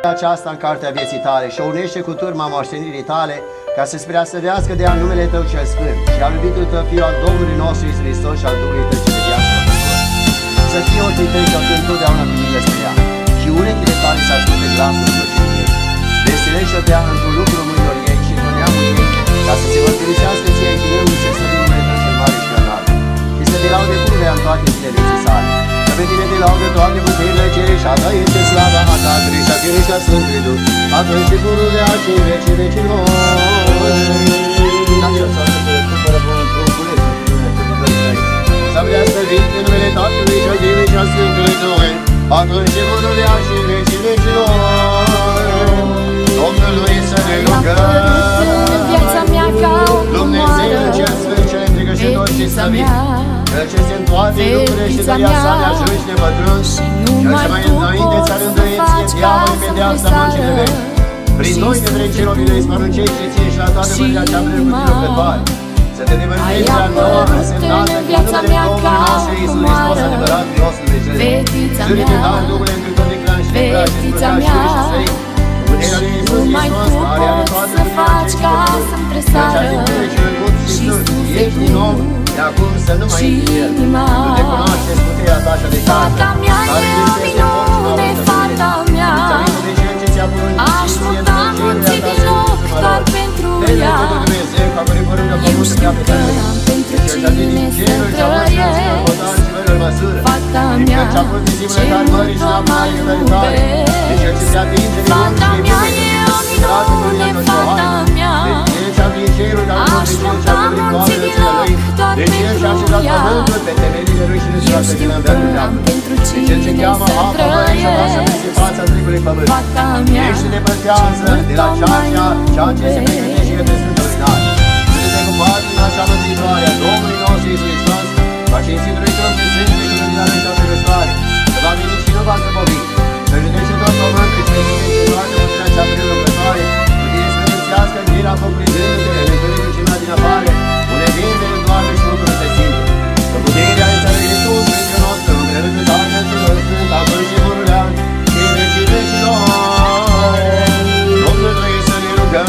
aceasta în cartea vieții tale și o unește cu turma moștenirii tale, ca să-ți preasădească de a numele Tău cel Sfânt și al iubitul Tău Fiu al Domnului nostru Iisus Hristos și al Duhului Tău cel de viață mântuitor. Să fie ochii Tăi călcând totdeauna cu mine spre ea și urechile Tale să asculte glasul rugăciunii ei. Vestilește-te într-un lucru mâinilor ei și într-un neamul ei, ca să se mărturisească ție închinându și să numele Tău cel mare și înalt. Și să te laude pururea în toate zilele vieții sale. Că pe tine te laudă toate puterile cele și a Ta este slava a Tatălui și a Fiului și a Sfântului Duh, atunci și pururea și în vecii vecilor. Să vrească vin în numele Tatălui și a Fiului și a Sfântului Duh, atunci și pururea și în vecii vecilor. Domnului să ne rugăm. Dumnezeu cel Sfânt, cel întregășitor și slăvit, Cel ce se întoarce lucrurile și tăia sa ne ajungi nepătruns, Cel ce mai înainte ți-a rânduit ție diavolul pedeapsa muncii de vechi. Prin noi de trei cerobilei spăruncești ție și la toată mânia cea prelucrătoare. Să te depărtezi de-a nouă însemnată cu numele Domnului nostru Iisus Hristos, adevăratul nostru Dumnezeu. Zârite dar Duhul într tot de clan și de braț și spurca și și săi. Puterea lui Iisus Hristos, care are toată puterea ce și cea din verecii în gut și sus, ești din om, de acum să nu mai intri el. Nu te cunoașteți puterea ta așa de tată, care lipsește în foc și la multă putere. Îți aminte de cel ce ți-a poruncit și ție de cerurile ta să nu număror. Te-ai lăsat de Dumnezeu, ca pări poruncă pământ să te-a pe tăi. Cel ce-a din cerul și-a păstrat și căpătar și fără măsură. Și cel ce-a pus disipule tari mării și la mare cătăritare. Și cel ce se atinge de om și de bine. Dragă mânia noșoare. De cel ce-a din cerul, dar nu de cel ce-a căpărit coamele ține lui. De cel ce-a așezat pământul pe temelile lui și nu se lasă din învergul deamnă. De cel ce cheamă apa mării și lasă peste fața întregului pământ. Ești și depărtează de la ceea ce se pregătește către Sfântul Rinat. Să te cu patina cea mântuitoare a Domnului nostru Iisus Hristos, va cinstitului Tău pe Sfântul și luminarea cea ferătoare, să va veni și nu va zăbovi, să judece tot pământul și pe tine și toată puterea cea prelucrătoare, cu tine să rămânțească în firea focului zându-te, întunecul și din afară, unde vinde în toate și lucrurile se simte. Că puterea este a lui Hristos, Sfântul nostru, împreună Tatăl și Duhul Sfânt, acum și pururea, și în vecii vecilor. Domnului să ne rugăm.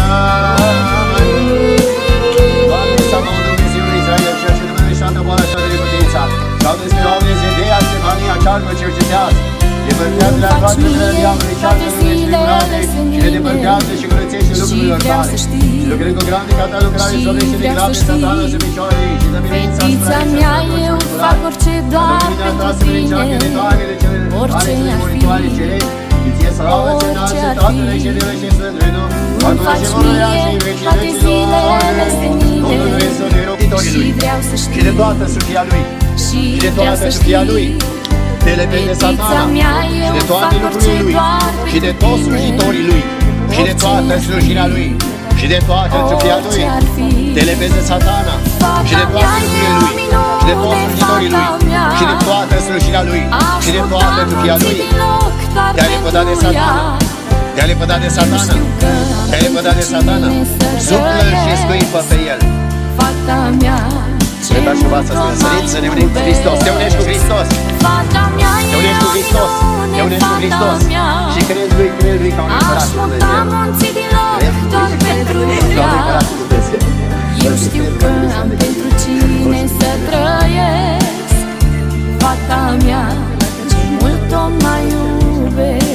Doamne, să mă Dumnezeul Israel, ceea ce Dumnezeu boala așa de neputința, sau despre oameni Zedea, Stefania, cearcă cercetează, depărtează la toate lucrurile diavolului, cearcă lumea și lucrate, și le depărtează și curățește lucrurilor tale. Și lucrând cu grande ca ta lucrare, și oprește de grave satana să picioare ei, și să binevința asupra mea, eu fac orice doar pentru tine, orice ar fi, orice ar fi. Îmi faci mie toate zilele senile și vreau să știi, și de toată sufia lui, și de toată sufia lui, te lepede satana, și de toate lucrurile lui, și de toți slujitorii lui, și de toată slujirea lui, și de toată sufia lui, te lepede satana, și de toate lucrurile lui, și de toți slujitorii lui, și de toată slujirea lui, și de toată sufia lui, te-a lepădat de satana. Te-a lepădat de satana, te-a lepădat de satana, suplă și scuipă pe el. Fata mea, Să dați ceva să săriți, să ne unim cu Hristos, te unești cu Hristos, te unești cu Hristos, te unești cu Hristos și crezi lui ca un împărat lui Dumnezeu. munții din loc doar pentru ea. Eu știu că am pentru cine să trăiesc. Fata mea, ce mult o mai iubesc.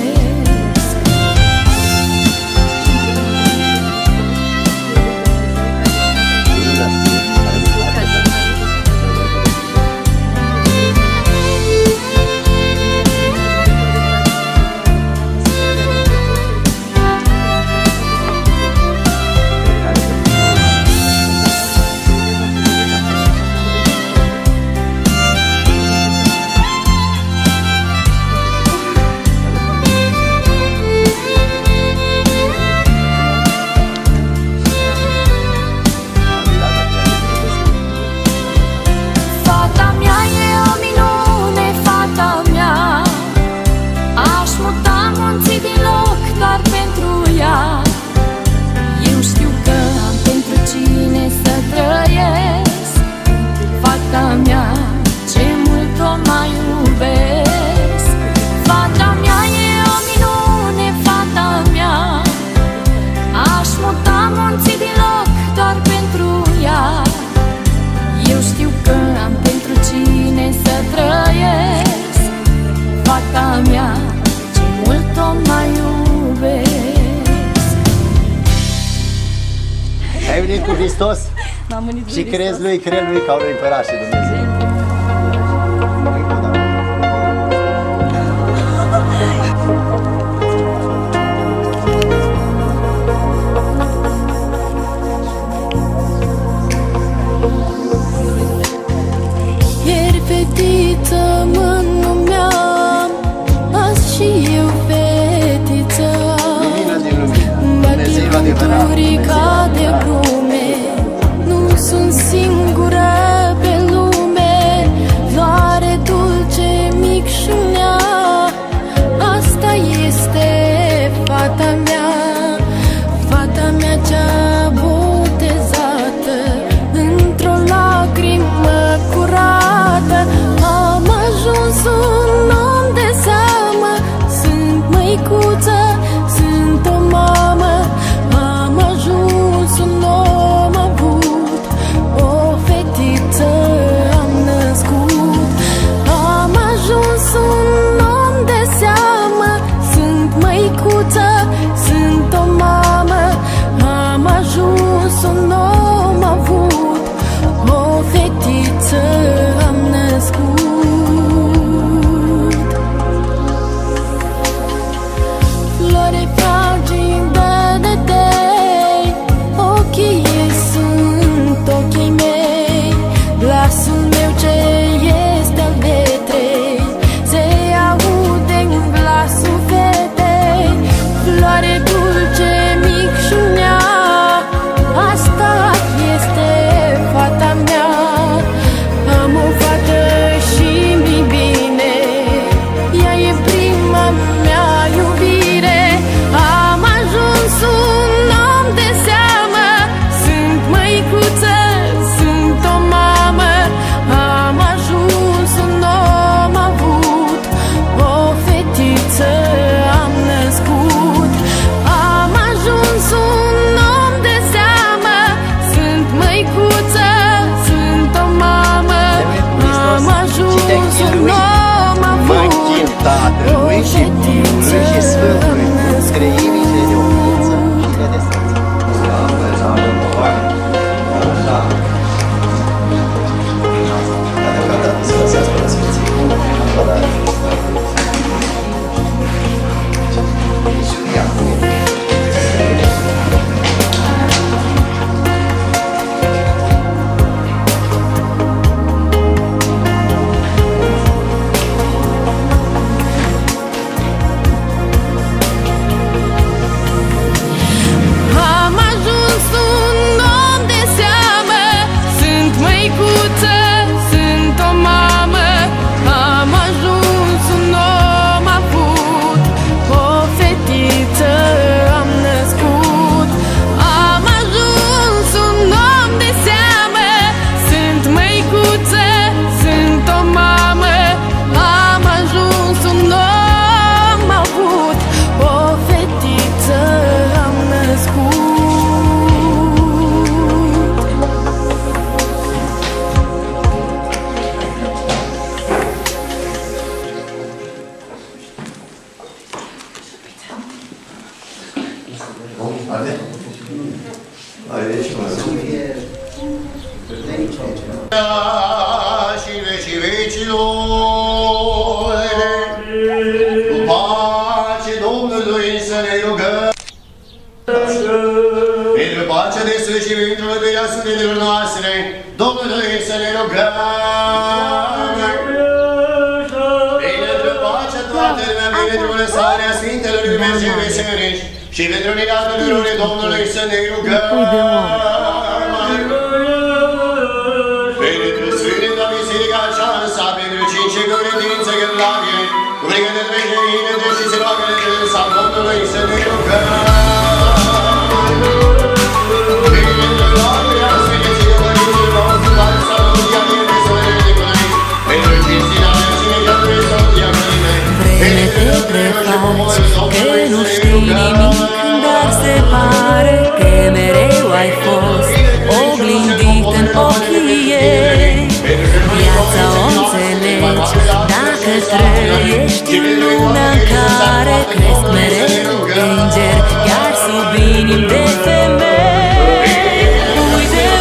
Hristos și crezi lui ca un împărat și Dumnezeu. Ieri fetiță mă numeam, azi și eu fetiță. Bate păturii ca de glume, nu sunt singură pe lume. Floare dulce, micșunea, asta este fata mea. Fata mea cea botezată într-o lacrimă curată. Am ajuns un om de seamă, sunt măicuță, sunt o mamă. Am ajuns un om avut, o fetiță am născut. Am ajuns un om de seamă, sunt măicuță, sunt o mamă. Am ajuns un om avut, o fetiță am născut. Floare fragilă de tei, ochii ei sunt ochii mei. Glasul meu ce este al vetrei, se aude în glasul fetei. Floare dulce, micșunea, asta este fata mea. Am o fată și mi bine, ea e prima mea iubire. Am ajuns un om de seamă, sunt măicuță, sunt o mamă. Am ajuns un om avut, o fetiță am născut. Am ajuns un om de seamă, sunt măicuță, sunt o mamă. Am ajuns un om avut, Tatălui și Fiului și Sfântului, Treimii și de o ființă și de destanță. Sfânțească la Sfânții. Am ajuns un om de seamă, sunt măicuță, sunt o mamă. Am ajuns un om avut, o fetiță am născut. Am ajuns un om de seamă, sunt măicuță, sunt o mamă. Am ajuns un om avut, o fetiță am născut. Și în vecii vecilor, cu pace Domnului să ne rugăm. Pentru pacea de sus și pentru mântuirea sufletelor noastre, Domnului să ne rugăm. Pentru pacea toată lumea, pentru lăsarea Sfintelor Dumnezeu Biserici și pentru unirea tuturor Domnului să ne rugăm. Pentru Sfânta Biserica aceasta, pentru cinci credințe gândavie, cu brigăte de veșnicie și se roagă de dânsa Domnului să ne rugăm. Pentru roagărea Sfinților Părinților nostru, care s-a luat din Sfântului cu noi, pentru cinstirea Sfinților Părinților Sfântia Mâine, Vreme te prefaci că nu știi nimic, dar se pare că mereu ai fost oglindit în ochii ei. Viața o înțelegi dacă trăiești în lumea în care cresc mereu îngeri, chiar sub inimi de femei. Uite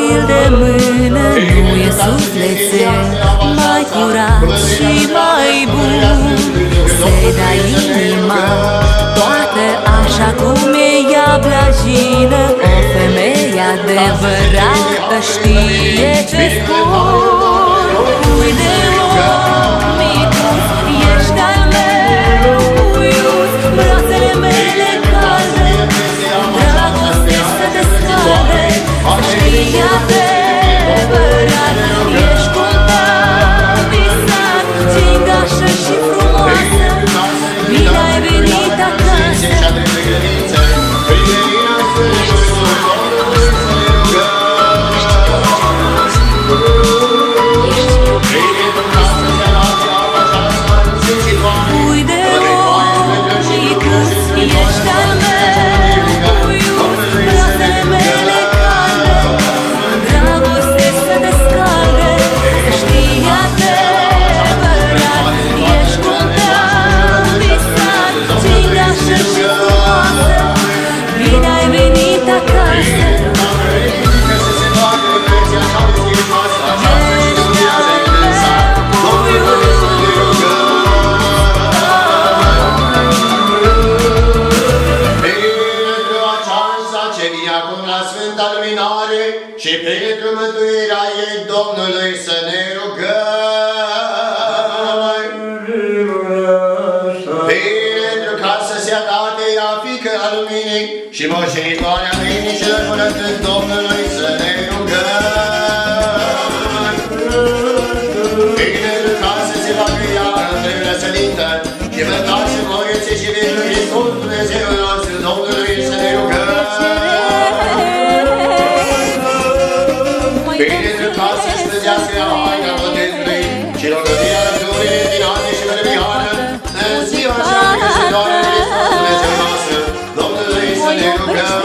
stil de mână nu e sufletel mai curat și mai bun. Se da inima toată așa cum e ea blajină. O femeie adevărată știe ce spun. Pui de om micuț, ești al meu puiuț, brațele mele calde, dragoste să te scalde. Știi adevărat, ești contat, visat, gingașă și frumoasă. Bine ai venit acasă. Pui de om micuț, ești al meu puiuț, brațele mele calde, dragoste să te scalde. Știi adevărat, ești contat, visat, gingașă și frumoasă. Bine ai venit acasă. Și pentru mântuirea ei Domnului să ne rugăm. Pentru ca să se arate ea fiică a luminii și moștenitoarea mâinilor fărătând Domnului să ne rugăm. Pentru ca să se facă ea între răsărită și vătați în gloriețe și pentru Hristos Dumnezeu nostru Domnului să ne rugăm. Pentru ca să-și plăzească ea haina botezului și rogătirea răbdării din ane și vărăbihană, în ziua cea câștigătoare de Hristos Dumnezeu nostru, Domnului să ne rugăm.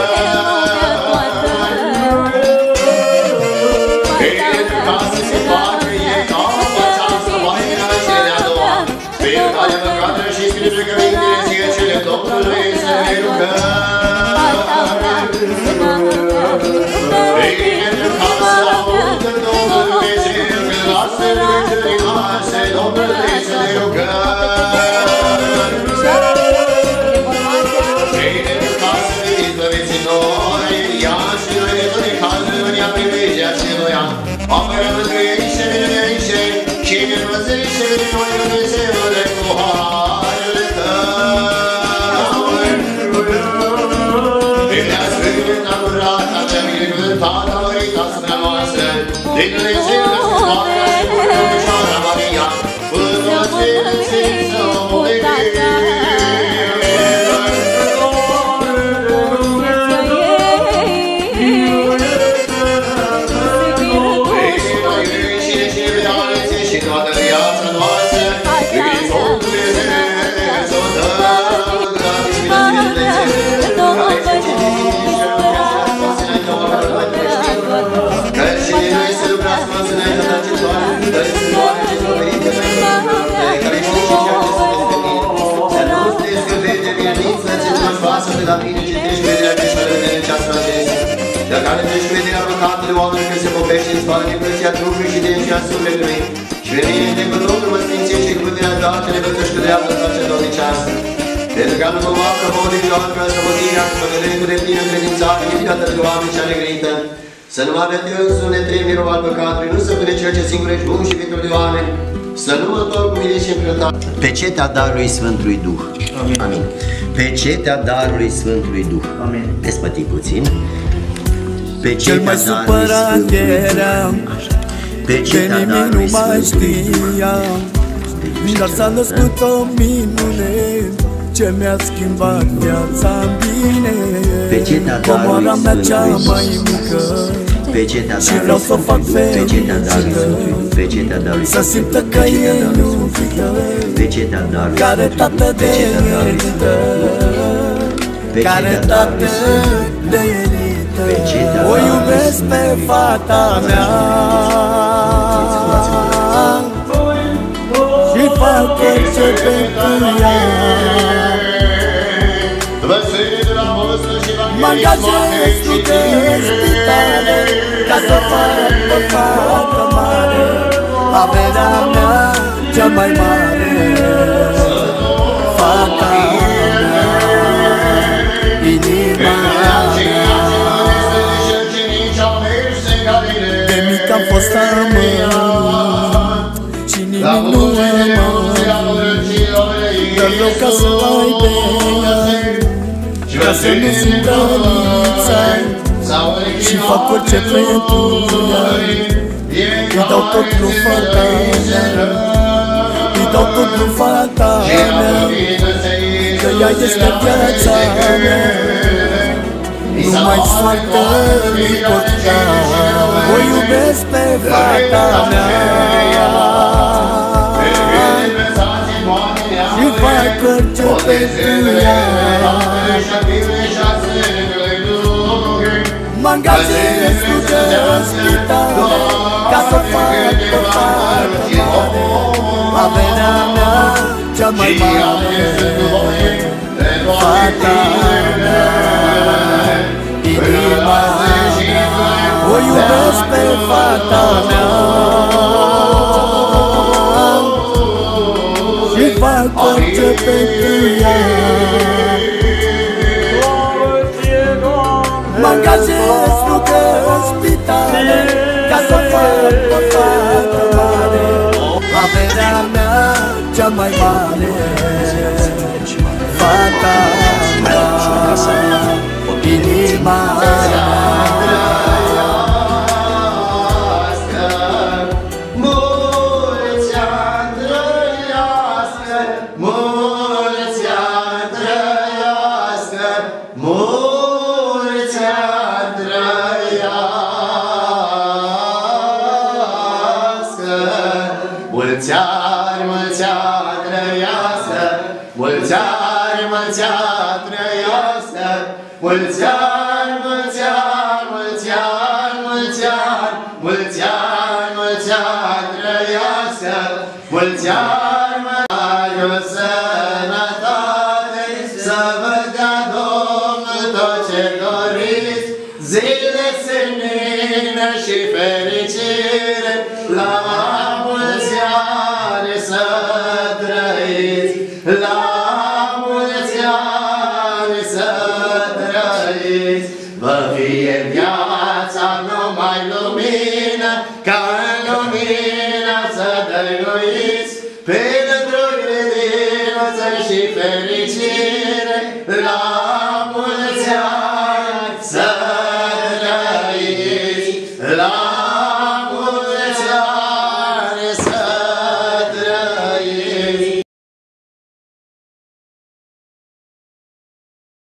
Pentru ca să se facă ei ca această haină cele a doua, prin care mâncată și Sfântul Cuvintele zile cele Domnului să ne rugăm. Pentru ca să audă Domnul Dumnezeu când lasă rugăciunii noastre, Domnului să ne rugăm. Pentru ca să ne izbăviți noi, ea și noi de toate cazurile ea privilegea celuia, apără mântuirii și minunerișe și învățărișe de noi Dumnezeule cu harul Tău. Prin-a sfânta curată, cea binecuvântată, mărita asupra noastră, din Dumnezeu de Sfântoarea și Bunătășoara Maria, cu toți Sfinții să o mulțumim. Și toată viața noastră, Hristos Dumnezeu să o dăm, dragi și că și noi să lucrați mă să ne dăcitoare, dăcitoare ce s-o venit de pe care știi și ceea ce să te să nu te scăpezi de vieniță, ce nu-și pasă de la mine, citești vederea greșelor de neceasă acestea, de care treci vederea păcatului oamenilor că se popește în spate de plăția trupului și de cea sufletului. Și pe mine de cuvântul mă sfințește cu vederea datele vătăși cu dreaptă sacerdotnicească. Pentru că nu mă macă modul doar sămătirea cu păgălentul de plină credințare, ridicată de oameni cea negrită. Să nu mă arăte însuși netrem mirov al păcatului, nu să pune ceea ce singur ești bun și pentru de oameni, să nu mă întorc cu mine și împrătat. Pecetea darului Sfântului Duh. Amin. Amin. Pecetea darului Sfântului Duh. Amin. Despătim puțin. Cel mai supărat eram, că nimeni nu mai știa, dar s-a născut o minune ce mi-a schimbat viața în bine. Comoara mea cea mai mică și vreau să o fac fericită, să simtă că e iubită, care tată de elită, care tată de elită. O iubesc pe fata mea și fac orice pentru ea. Mă angajez cu de spitale ca să fac pe fată mare, averea mea cea mai mare. Fata mea, inima mea. De mic am fost amărât și nimic nu amărât, dar vreau ca să aibă ea, ca să nu simtă lipsa, și fac orice pentru ea. Îi dau tot lui fata mea, îi dau tot lui fata mea, că ea este viața mea. Nu mai soartă nicotea, o iubesc pe fata mea și fac orice pentru ea. Mă angajez cu de spital ca să fac pe fată mare, averea mea cea mai mare. Fata mea, inima mea, o iubesc pe fata mea și fac orice pentru ea. Mă angajez, lucrez în spitale ca să fac pe fată mare, averea mea cea mai mare. Fata mea, inima mea. Mulți ani, mulți ani trăiască, mulți ani, mulți ani, mulți ani, mulți ani, mulți ani, mulți ani trăiască, mulți ani, mai o sănătate, să vă dea Domnul tot ce doriți, zile senine și fericire, la mulți ani să trăiți, la